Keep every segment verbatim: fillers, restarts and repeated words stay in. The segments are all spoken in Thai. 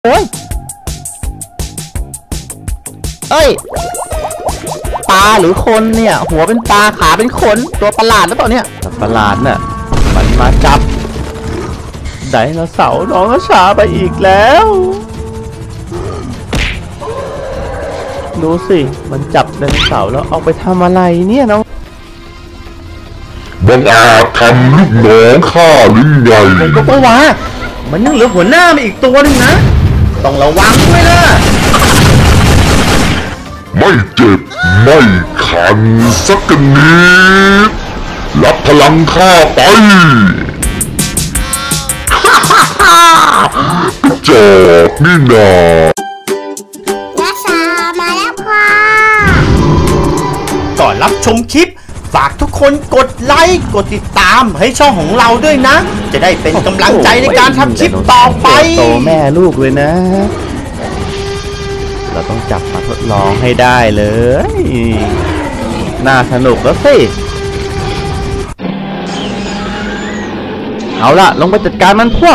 โอ้ยเอ้ยปลาหรือคนเนี่ยหัวเป็นปลาขาเป็นคนตัวประหลาดหรือเปล่าเนี่ยประหลาดน่ะมันมาจับไดโนเสาร์น้องช้าไปอีกแล้วดูสิมันจับไดโนเสาร์แล้วเอาไปทำอะไรเนี่ยน้องบังอาจทำลูกน้องข้าหรือไงผมก็เพราะว่ามันยังเหลือหัวหน้ามาอีกตัวนึงนะต้องระวังด้วยนะไม่เจ็บไม่คันสักนิดรับพลังข้าไปจอกนี่นานักษามาแล้วค่ะก่อนรับชมคลิปฝากทุกคนกดไลค์กดติดตามให้ช่องของเราด้วยนะจะได้เป็นกำลังใจในการทำคลิปต่อไปโตแม่ลูกเลยนะเราต้องจับมาทดลองให้ได้เลยน่าสนุกแล้วสิเอาล่ะลงไปจัดการมันพวก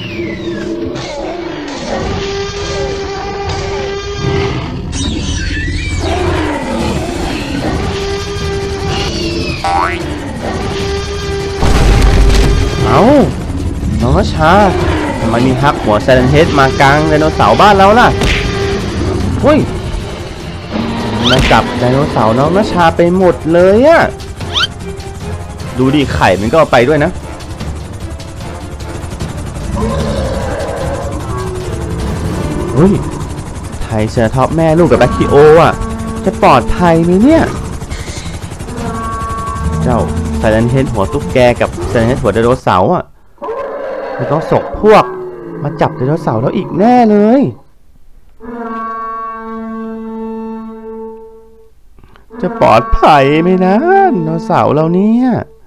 เอาน้องชาทำไมมีฮักหัวไซเลนเฮดมากลางไดโนเสาร์บ้านเราล่ะเฮ้ยมาจับไดโนเสาร์น้องนชาไปหมดเลยอะดูดิไข่มันก็เอาไปด้วยนะเฮ้ยไทยเซอร์ท็อปแม่ลูกกับแบคทีโออะจะปลอดภัยไหมเนี่ยเจ้าไซเลนเฮดหัวตุ๊กแกกับไซเลนเฮดหัวไดโนเสาร์อะมันต้องส่งพวกมาจับไดโนเสาร์แล้วอีกแน่เลยจะปลอดภัยไหมนะไดโนเสาร์เราเนี่ย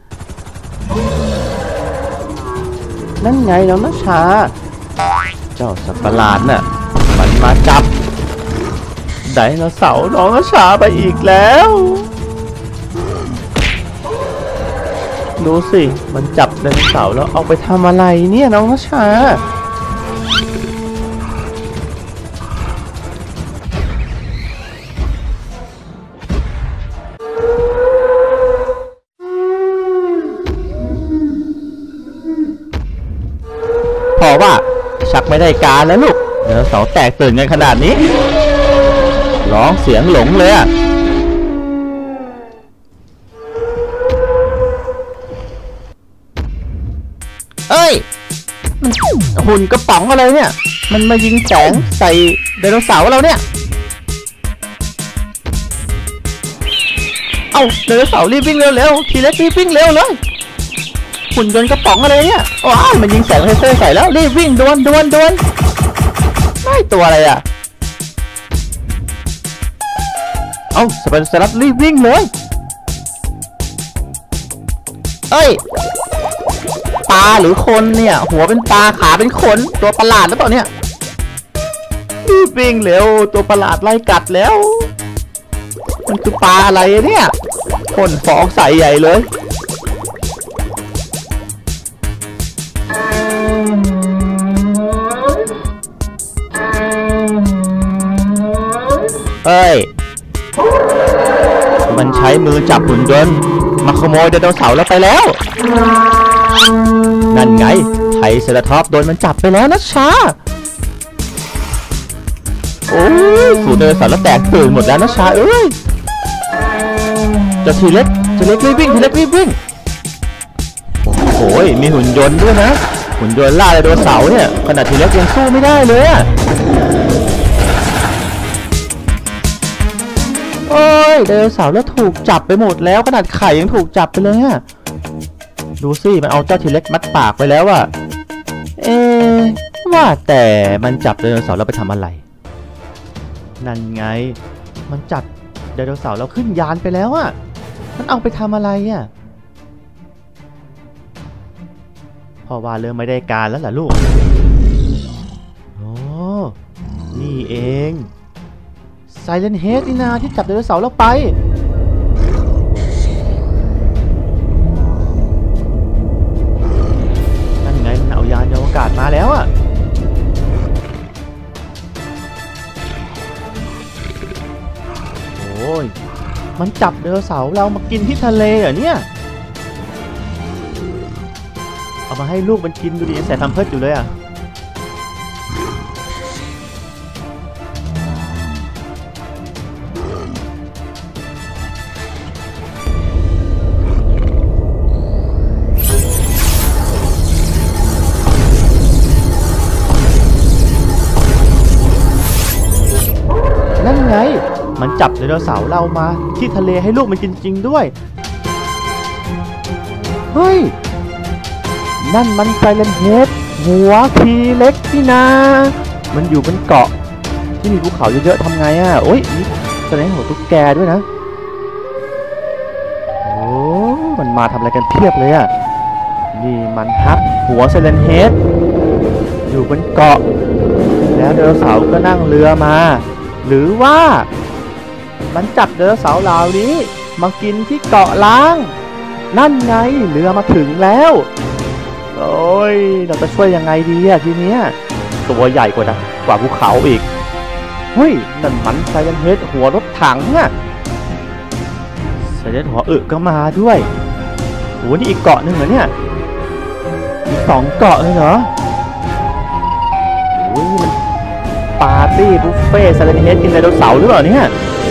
นั่นไงน้องนชาเจ้าสัตว์ประหลาดน่ะมันมาจับไดโนเสาร์น้องนชาไปอีกแล้วดูสิมันจับไดโนเสาร์แล้วเอาไปทำอะไรเนี่ยน้องนชาพอว่าชักไม่ได้การแล้วลูกไดโนเสาร์แตกตื่นกันขนาดนี้ร้องเสียงหลงเลยอะเอ้ยหุ่นกระป๋องอะไรเนี่ยมันมายิงแสงใส่ไดโนเสาร์เราเนี่ยเอ้าไดโนเสาร์รีบวิ่งเร็วๆทีเล็กรีบวิ่งเร็วเลยหุ่นยนต์กระป๋องอะไรเนี่ยว้าวมันยิงแสงเลเซอร์ใส่แล้วรีบวิ่งดวนดวนดวนไม่ตัวอะไรอ่ะเอ้าสไปโนซอรัสรีบวิ่งเลยเอ้ยปลาหรือคนเนี่ยหัวเป็นปลาขาเป็นคนตัวประหลาดหรือเปล่าเนี่ยรีบวิ่งเร็วตัวประหลาดไล่กัดแล้วมันคือปลาอะไรเนี่ยพ่นฟองใส่ใหญ่เลยเฮ้ยมันใช้มือจับหุ่นยนต์มาขโมยไดโนเสาร์แล้วไปแล้วนั่นไงไทรเซราทอปส์โดนมันจับไปแล้วนะชาโอ้ยสูดไดโนเสาร์แล้วแตกตื่นหมดแล้วนะชาเอ้ยจะทีเล็กจะเล็กรีบวิ่งทีเล็กรีบวิ่งโอ้ยมีหุ่นยนต์ด้วยนะหุ่นยนต์ล่าไดโนเสาร์เนี่ยขนาดทีเล็กยังสู้ไม่ได้เลยอะโอ้ยไดโนเสาร์แล้วถูกจับไปหมดแล้วขนาดไข่ยังถูกจับไปเลยอะดูสิมันเอาเจ้าทีเล็กมัดปากไปแล้วอะเอ๊ะว่าแต่มันจับไดโนเสาร์แล้วไปทำอะไรนั่นไงมันจับไดโนเสาร์แล้วขึ้นยานไปแล้วอะมันเอาไปทำอะไรอะพ่อว่าเริ่มไม่ได้การแล้วล่ะลูกโอ้นี่เองไซเลนเฮดนี่นาที่จับไดโนเสาร์เราไปนั่นไงมันเอายานอวกาศมาแล้วอะอ้ยมันจับไดโนเสาร์เรามากินที่ทะเลเหรอเนี่ยเอามาให้ลูกมันกินดูดิใส่ทำเพิร์ดอยู่เลยอ่ะนั่นไงมันจับไดโนเสาร์เรามาที่ทะเลให้ลูกมันกินจริงด้วยเฮ้ยนั่นมันไซเลนเฮดหัวทีเล็กนี่นะมันอยู่บนเกาะที่มีภูเขาเยอะๆทำไงอ่ะโอ้ยนี่แสดงหัวตุ๊กแกด้วยนะโอ้มันมาทำอะไรกันเพียบเลยอ่ะนี่มันฮับหัวไซเลนเฮดอยู่บนเกาะแล้วไดโนเสาร์ก็นั่งเรือมาหรือว่ามันจับไดโนเสาร์เหล่านี้มากินที่เกาะล้างนั่นไงเรือมาถึงแล้วโอ้ยเราจะช่วยยังไงดีอะทีเนี้ยตัวใหญ่กว่านะกว่าภูเขาอีกเฮ้ยนั่นมันไซเลนเฮดหัวรถถังอะไซเลนหัวอึก็มาด้วยโหนี่อีกเกาะหนึ่งเหรอเนี่ยมีสองเกาะเลยเหรอโอ้ยมันปาร์ตี้บุฟเฟ่ไซเลนเฮดกินไดโนเสาร์หรือเปล่าเนี่ย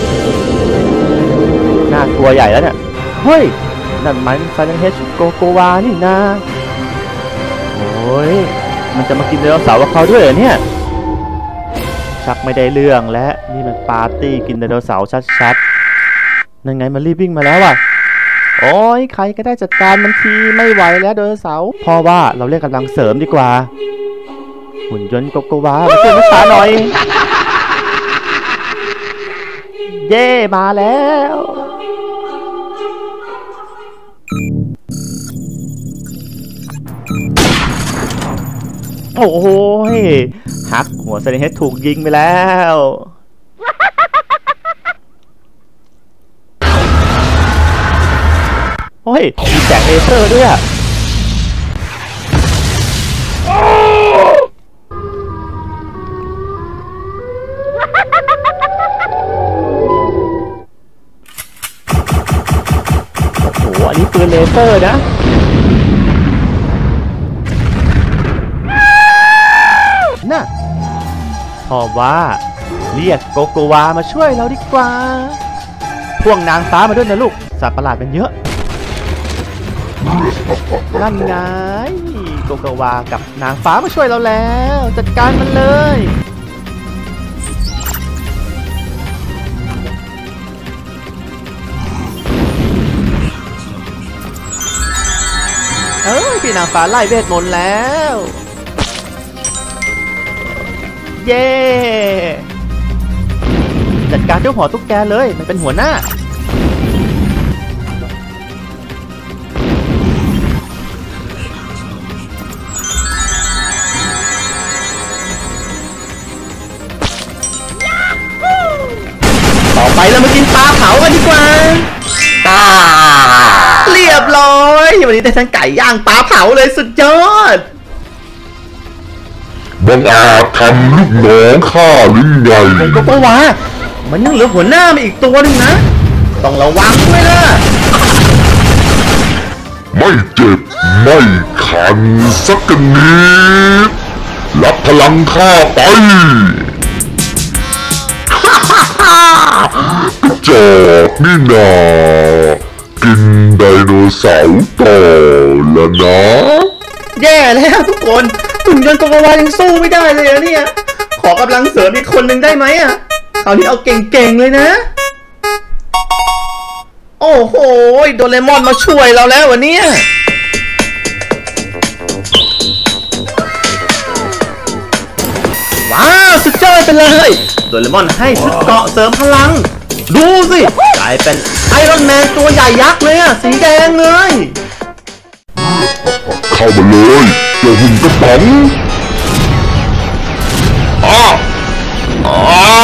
น่ากลัวใหญ่แล้วเนี่ยเฮ้ยนั่นมันไซเลนเฮดโกโกวานี่นะโอ้ยมันจะมากินไดโนเสาร์กับเขาด้วยเหรอเนี่ยชักไม่ได้เรื่องและนี่มันปาร์ตี้กินไดโนเสาร์ชัดๆนั่นไงมันรีบวิ่งมาแล้วอ่ะโอ้ยใครก็ได้จัดการมันทีไม่ไหวแล้วไดโนเสาร์เพราะว่าเราเรียกกำลังเสริมดีกว่าหุ่นยนต์โกโกวามาช่วยมาช้าหน่อยเย่มาแล้วโอ้โหฮักหัวไซเลนเฮดถูกยิงไปแล้วโอ้ยมีแสงเลเซอร์ด้วยโอ้โหอันนี้ปืนเลเซอร์นะน่ะพอว่าเรียกโกโกวามาช่วยเราดีกว่าพวกนางฟ้ามาด้วยนะลูกสัตว์ประหลาดเป็นเยอะนั่นไงโกโกวากับนางฟ้ามาช่วยเราแล้วจัดการมันเลยเอ้ยพี่นางฟ้าไล่เวทมนต์แล้วเย่จัดการเจ้าหัวตุ๊กแกเลยมันเป็นหัวหน้าต่อไปเรามากินปลาเผากันดีกว่าเรียบร้อยวันนี้ได้ทั้งไก่ย่างปลาเผาเลยสุดยอดบังอาจทำลูกน้องข้าหรือไงก็เพราะว่ามันยังเหลือหัวหน้ามาอีกตัวหนึ่งนะต้องระวังด้วยล่ะไม่เจ็บไม่คันสักนิดรับพลังข้าไปจอกนี่นากินไดโนเสาร์ต่อแล้วนะแย่แล้วทุกคนหุ่นยนต์โกโกวายังสู้ไม่ได้เลยอะเนี่ยขอกำลังเสริมอีกคนหนึ่งได้ไหมอะคราวนี้เอาเก่งๆเลยนะโอ้โหโดเรมอนมาช่วยเราแล้ววันนี้ว้าวสุดยอดไปเลยโดเรมอนให้ชุดเกราะเสริมพลังดูสิกลายเป็นไอรอนแมนตัวใหญ่ยักษ์เลยอะสีแดงเลยเข้ามาเลยเจ้าหุ่นกระป๋องอ้าอ้า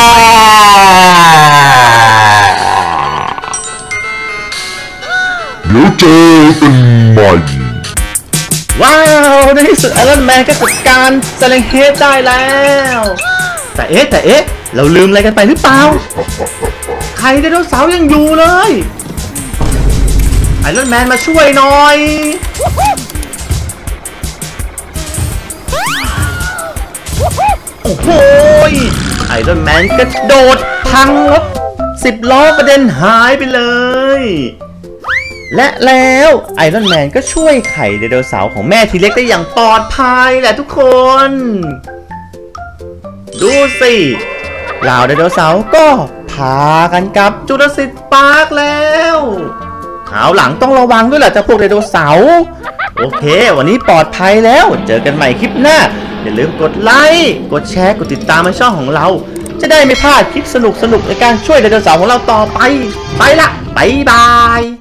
เดี๋ยวเจอกันใหม่ว้าวในที่สุดไอรอนแมนก็จัดการไซเลนเฮดได้แล้วแต่เอ๊ะแต่เอ๊ะเราลืมอะไรกันไปหรือเปล่าไข่ไดโนเสาร์ยังอยู่เลยไอรอนแมนมาช่วยหน่อยโอ้โหไอรอนแมนกระโดดพังรถสิบล้อกระเด็นหายไปเลยและแล้วไอรอนแมนก็ช่วยไข่ไดโนเสาร์ของแม่ทีเล็กได้อย่างปลอดภัยแหละทุกคนดูสิเหล่าไดโนเสาร์ก็พากันกลับจูราสสิคพาร์คแล้วคราวหลังต้องระวังด้วยแหละเจ้าพวกไดโนเสาร์โอเควันนี้ปลอดภัยแล้วเจอกันใหม่คลิปหน้าอย่าลืมกดไลค์กดแชร์กดติดตามในช่องของเราจะได้ไม่พลาดคลิปสนุกๆในการช่วยไดโนเสาร์ของเราต่อไปไปละบ๊ายบาย